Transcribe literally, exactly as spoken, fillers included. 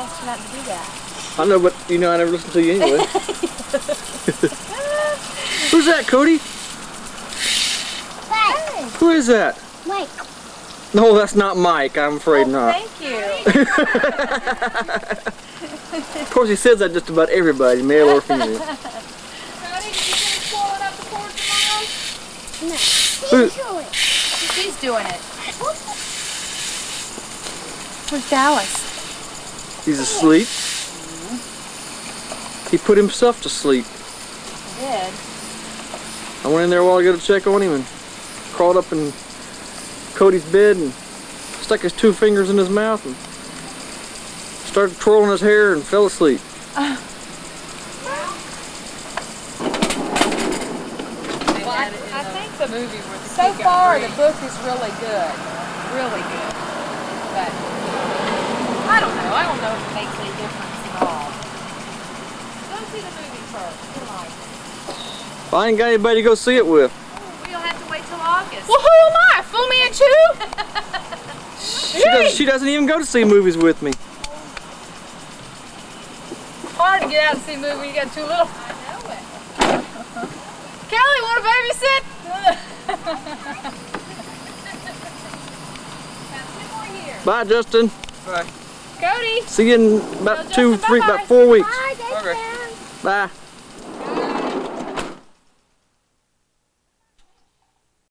asked you not to do that. I know, but you know I never listen to you anyway. Who's that, Cody? Hey. Who is that? Mike. No, that's not Mike. I'm afraid Oh, not. thank you. Of course, he says that just about everybody, male or female. Honey, did you finish pulling up the porch, Mom? No. Who? He's doing it. She's doing it. Where's Dallas? He's asleep. He put himself to sleep. I did. I went in there a while ago to check on him and crawled up in Cody's bed and stuck his two fingers in his mouth and started twirling his hair and fell asleep. Uh. Well, I, I think the movie was so far the book is really good, really good. But I don't know. I don't know if it makes any difference at all. Go see the movie first. You like it. I ain't got anybody to go see it with. Oh, we'll have to wait till August. Well, who am I? Fu Manchu? She, does, she doesn't even go to see movies with me. Hard to get out and see a movie when you got too little. I know it. Kelly, want to babysit? About two more years. Bye, Justin. Bye. Cody. See you in about Well, two, Justin, three, bye-bye. about four weeks. Bye, Okay. Bye.